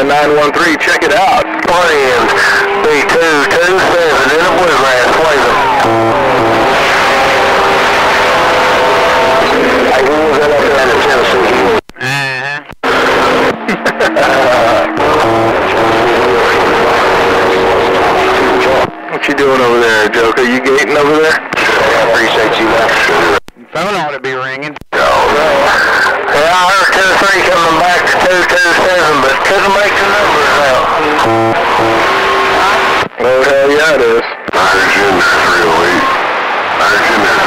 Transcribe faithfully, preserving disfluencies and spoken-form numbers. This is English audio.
nine one three, check it out. Friends, B two two seven in the bluegrass, waving. Hey, we was in up there in Tennessee. Uh-huh. What you doing over there, Joker? You gating over there? I appreciate you, man. Phone ought to be ringing. Oh, no. Yeah, I heard two three coming back to two two seven, but couldn't make the numbers out. Oh, hell yeah, it is. Irish in there, three oh eight. Irish in there.